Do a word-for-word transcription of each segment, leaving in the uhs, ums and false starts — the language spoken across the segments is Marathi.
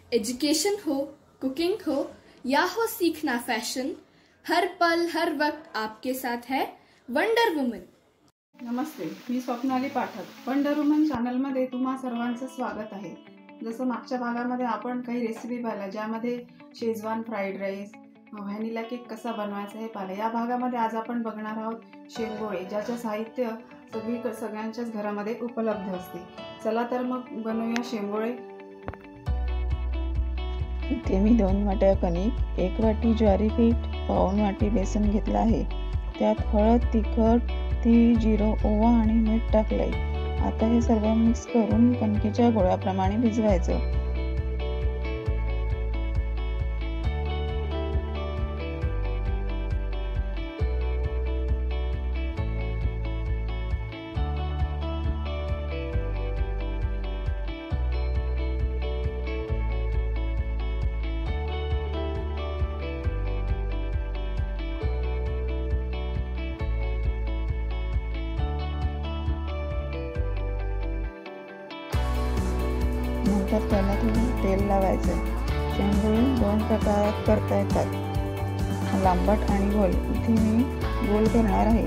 एजुकेशन हो, कुकिंग हो या हो सीखना फैशन, हर पल हर वक्त आपके साथ है वंडर वुमन। नमस्ते, मी स्वप्नाली पाठक। वंडर वुमन चॅनलमध्ये तुम्हा सर्वांचं स्वागत आहे। जसं मागच्या भागामध्ये आपण काही रेसिपी पाहिल्या, ज्यामध्ये Schezwan fried rice, vanilla cake कसा बनवायचा हे पाहिलं। या भागामध्ये आज आपण बघणार आहोत शेंगोळे, ज्याचं साहित्य सगळी सगळ्यांच्याच घरामध्ये उपलब्ध असते। चला तर मग बनवूया शेंगोळे। इथे मी दोन वाट्या कणिक, एक वाटी ज्वारी पीठ, पाऊण वाटी बेसन घेतलं आहे। त्यात हळद, तिखट, तीळ, जिरं, ओवा आणि मीठ टाकलंय। आता हे सर्व मिक्स करून कणकेच्या गोळ्याप्रमाणे भिजवायचं। नंतर त्याला थोडं तेल लावायचं। शेंगोळे दोन प्रकारात करता येतात, लांबट आणि गोल। इथे मी गोल करणार आहे।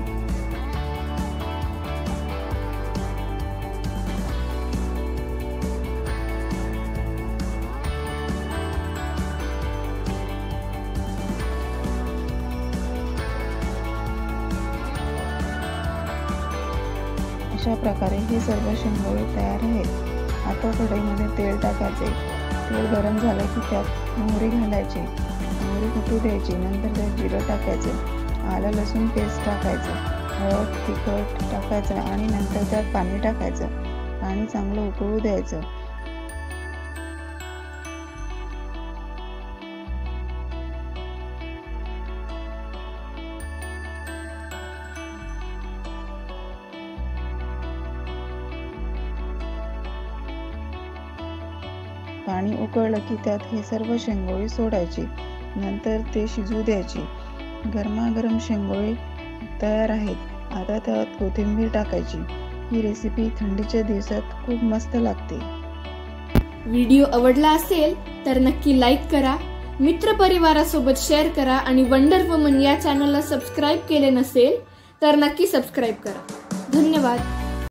अशा प्रकारे हे सर्व शेंगोळे तयार आहेत। आता कढईमध्ये तेल टाकायचे। तेल गरम झालं की त्यात मोहरी घालायची, मोहरी फुटू द्यायची। नंतर त्यात जिरं टाकायचं, आलं लसूण पेस्ट टाकायचं, हळद, तिखट टाकायचं आणि नंतर त्यात पाणी टाकायचं। पाणी चांगलं उकळू द्यायचं। पाणी उकळलं की त्यात हे सर्व शेंगोळे सोडायची, नंतर ते शिजू द्यायची। गरमागरम शेंगोळे तयार आहेत। आता त्यात कोथिंबीर टाकायची। ही रेसिपी थंडीच्या दिवसात खूप मस्त लागते। व्हिडिओ आवडला असेल तर नक्की लाईक करा, मित्रपरिवारासोबत शेअर करा आणि वंडर वुमन या चॅनलला सबस्क्राईब केले नसेल तर नक्की सबस्क्राईब करा। धन्यवाद।